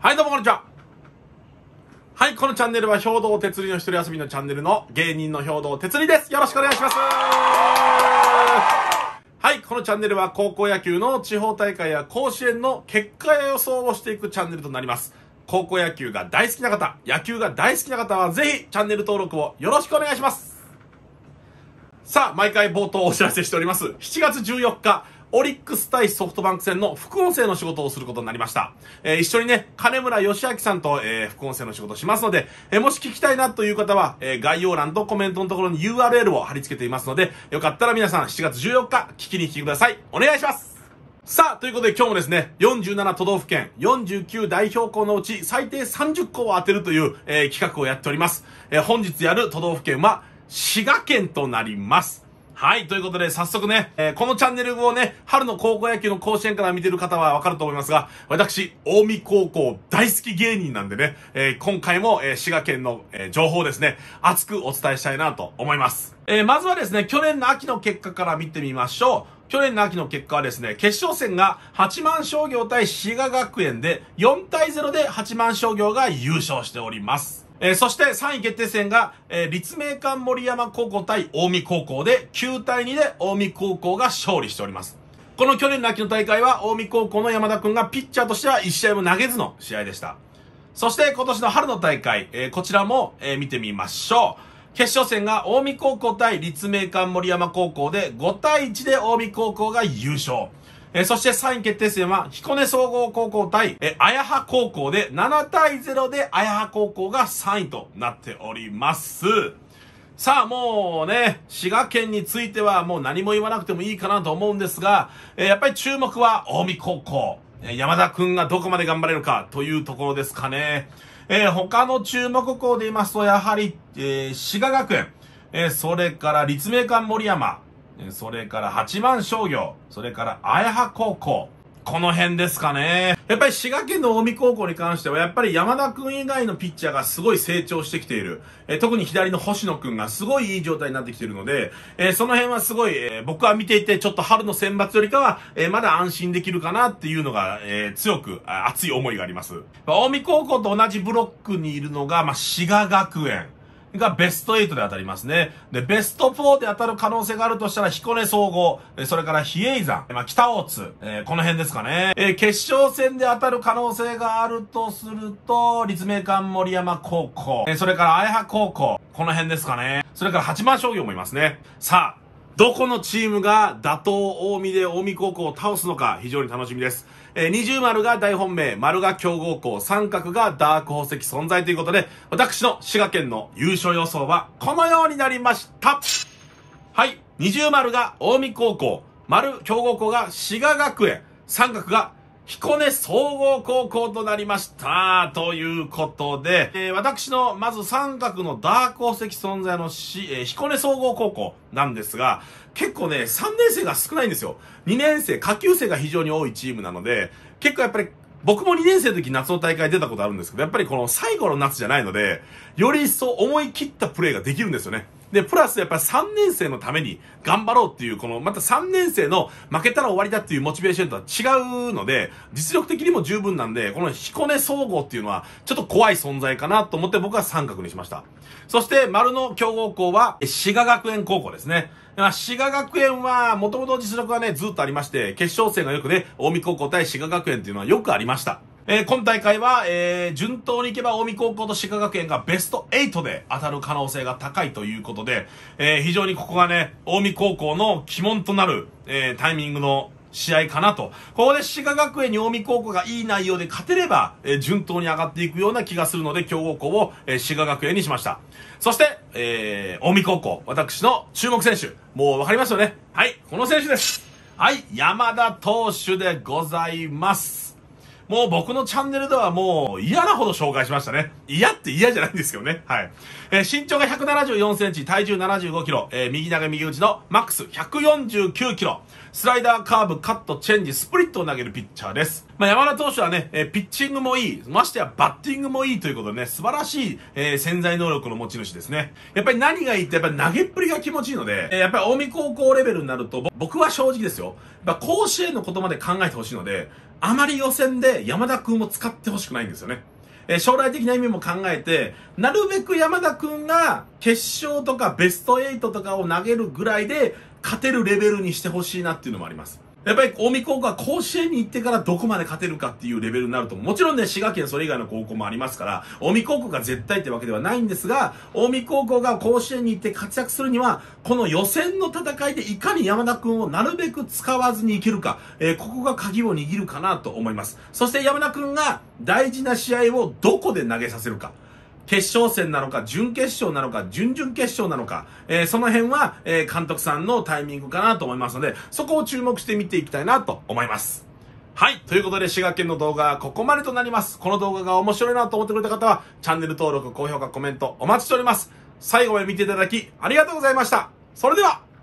はい、どうもこんにちは。はい、このチャンネルは兵道哲理の一人遊びのチャンネルの芸人の兵道哲理です。よろしくお願いします。はい、このチャンネルは高校野球の地方大会や甲子園の結果や予想をしていくチャンネルとなります。高校野球が大好きな方、野球が大好きな方はぜひチャンネル登録をよろしくお願いします。さあ、毎回冒頭お知らせしております。7月14日、オリックス対ソフトバンク戦の副音声の仕事をすることになりました。一緒にね、金村義明さんと、副音声の仕事をしますので、もし聞きたいなという方は、概要欄とコメントのところに URL を貼り付けていますので、よかったら皆さん7月14日聞きに来てください。お願いします。さあ、ということで今日もですね、47都道府県、49代表校のうち最低30校を当てるという、企画をやっております。本日やる都道府県は滋賀県となります。はい。ということで、早速ね、このチャンネルをね、春の高校野球の甲子園から見てる方はわかると思いますが、私、近江高校大好き芸人なんでね、今回も、滋賀県の、情報をですね、熱くお伝えしたいなと思います。まずはですね、去年の秋の結果から見てみましょう。去年の秋の結果はですね、決勝戦が八幡商業対滋賀学園で4対0で八幡商業が優勝しております。そして3位決定戦が、立命館守山高校対近江高校で9対2で近江高校が勝利しております。この去年の秋の大会は近江高校の山田くんがピッチャーとしては1試合も投げずの試合でした。そして今年の春の大会、こちらも、見てみましょう。決勝戦が近江高校対立命館守山高校で5対1で近江高校が優勝。そして3位決定戦は彦根総合高校対綾葉高校で7対0で綾葉高校が3位となっております。さあもうね、滋賀県についてはもう何も言わなくてもいいかなと思うんですが、やっぱり注目は近江高校。山田くんがどこまで頑張れるかというところですかね。他の注目校で言いますと、やはり、滋賀学園、それから立命館守山、それから八幡商業、それから綾葉高校。この辺ですかね。やっぱり滋賀県の近江高校に関しては、やっぱり山田くん以外のピッチャーがすごい成長してきている。特に左の星野くんがすごいいい状態になってきているので、その辺はすごい、僕は見ていて、ちょっと春の選抜よりかは、まだ安心できるかなっていうのが、強く、熱い思いがあります。近江高校と同じブロックにいるのが、滋賀学園。がベスト8で当たりますね。で、ベスト4で当たる可能性があるとしたら、彦根総合、それから比叡山、北大津、この辺ですかね。決勝戦で当たる可能性があるとすると、立命館守山高校、それから綾葉高校、この辺ですかね。それから八幡商業もいますね。さあ、どこのチームが打倒近江で近江高校を倒すのか非常に楽しみです。二重丸が大本命、丸が強豪校、三角がダーク宝石存在ということで、私の滋賀県の優勝予想はこのようになりました。はい。二重丸が近江高校、丸強豪校が滋賀学園、三角が彦根総合高校となりました。ということで、私のまず三角のダーク宝石存在の彦根総合高校なんですが、結構ね、3年生が少ないんですよ。2年生、下級生が非常に多いチームなので、結構やっぱり僕も2年生の時夏の大会出たことあるんですけど、やっぱりこの最後の夏じゃないので、より一層思い切ったプレーができるんですよね。で、プラスやっぱり3年生のために頑張ろうっていう、このまた3年生の負けたら終わりだっていうモチベーションとは違うので、実力的にも十分なんで、この彦根総合っていうのはちょっと怖い存在かなと思って僕は三角にしました。そして丸の強豪校は滋賀学園高校ですね。滋賀学園は元々実力はね、ずっとありまして、決勝戦がよくね、近江高校対滋賀学園っていうのはよくありました。今大会は、順当にいけば近江高校と滋賀学園がベスト8で当たる可能性が高いということで、非常にここがね、近江高校の鬼門となる、タイミングの試合かなと。ここで滋賀学園に近江高校がいい内容で勝てれば、順当に上がっていくような気がするので、強豪校を、滋賀学園にしました。そして、近江高校、私の注目選手。もうわかりますよね。はい、この選手です。はい、山田投手でございます。もう僕のチャンネルではもう嫌なほど紹介しましたね。嫌って嫌じゃないんですけどね。はい。身長が174センチ、体重75キロ、右投げ右打ちのマックス149キロ。スライダー、カーブ、カット、チェンジ、スプリットを投げるピッチャーです。 山田投手はね、ピッチングもいい、ましてやバッティングもいいということでね、素晴らしい、潜在能力の持ち主ですね。やっぱり何がいいって、やっぱり投げっぷりが気持ちいいので、やっぱり近江高校レベルになると、僕は正直ですよ、やっぱ甲子園のことまで考えてほしいので、あまり予選で山田くんを使ってほしくないんですよね。将来的な意味も考えて、なるべく山田くんが決勝とかベスト8とかを投げるぐらいで勝てるレベルにしてほしいなっていうのもあります。やっぱり近江高校は甲子園に行ってからどこまで勝てるかっていうレベルになると、もちろんね、滋賀県それ以外の高校もありますから、近江高校が絶対ってわけではないんですが、近江高校が甲子園に行って活躍するには、この予選の戦いでいかに山田くんをなるべく使わずにいけるか、ここが鍵を握るかなと思います。そして山田くんが大事な試合をどこで投げさせるか。決勝戦なのか、準決勝なのか、準々決勝なのか、その辺は、監督さんのタイミングかなと思いますので、そこを注目して見ていきたいなと思います。はい。ということで、滋賀県の動画はここまでとなります。この動画が面白いなと思ってくれた方は、チャンネル登録、高評価、コメントお待ちしております。最後まで見ていただき、ありがとうございました。それでは、